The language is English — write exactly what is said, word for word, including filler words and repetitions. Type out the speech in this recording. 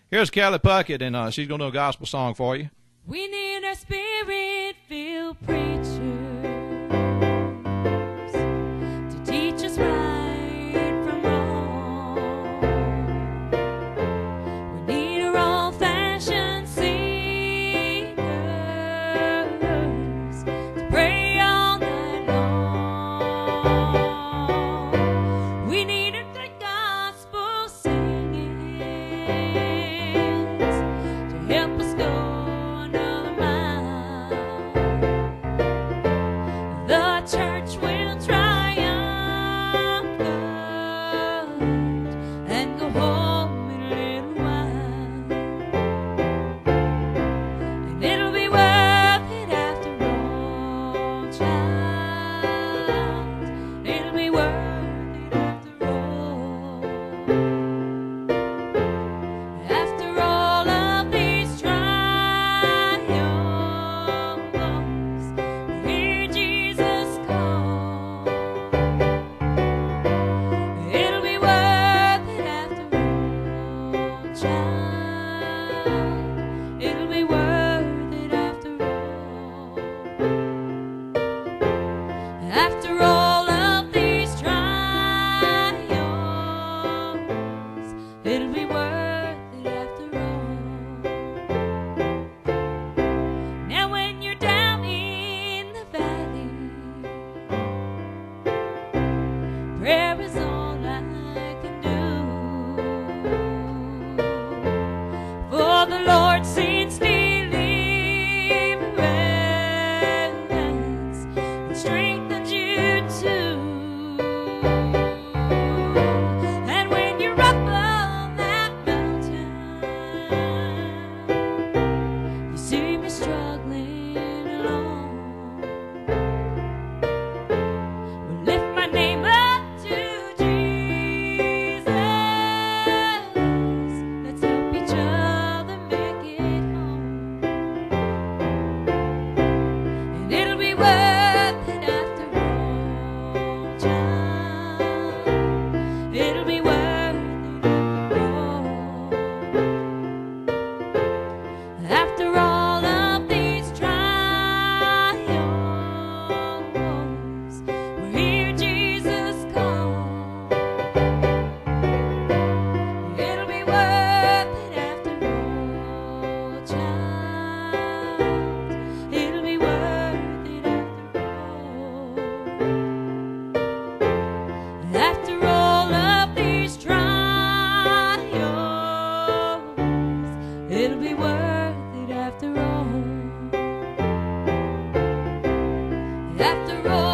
Here's Kelly Puckett, and uh, she's going to do a gospel song for you. We need a spirit-filled preacher to teach us right from wrong. We need our old-fashioned singers to pray all night long. We need a good gospel singing to help us go another mile. The church will triumphant and go home in a little while, and it'll be worth it after all, child. It'll be worth it after all. After all of these trials, hear Jesus call. It'll be worth it after all, child. It'll be worth it after all. After all of these trials, it'll be worth it after all. Now when you're down in the valley, prayer is all I can do. For the Lord sends deliverance and strengthens you too. And when you're up on that mountain, you see me struggling alone. Well, lift my name up to Jesus. Let's help each other make it home. And it'll be worth it after all, child. It'll be worth it after all. After all of these trials, we'll hear Jesus call. It'll be worth it after all, child. It'll be worth it after all. After all of these trials, it'll be worth it after all. After all